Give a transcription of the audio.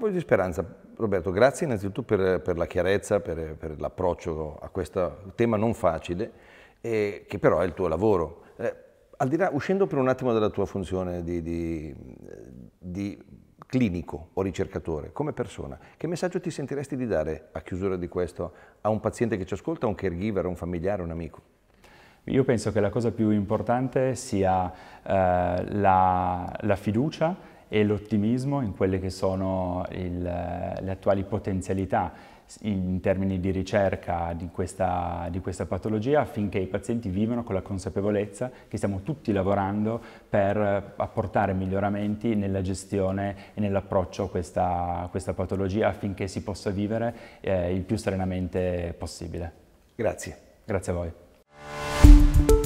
proposito di speranza, Roberto, grazie innanzitutto per la chiarezza, per l'approccio a questo tema non facile, che però è il tuo lavoro. Al di là, uscendo per un attimo dalla tua funzione di clinico o ricercatore, come persona, che messaggio ti sentiresti di dare a chiusura di questo a un paziente che ci ascolta, a un caregiver, a un familiare, a un amico? Io penso che la cosa più importante sia la fiducia e l'ottimismo in quelle che sono le attuali potenzialità in termini di ricerca di questa patologia, affinché i pazienti vivano con la consapevolezza che stiamo tutti lavorando per apportare miglioramenti nella gestione e nell'approccio a questa patologia, affinché si possa vivere il più serenamente possibile. Grazie. Grazie a voi.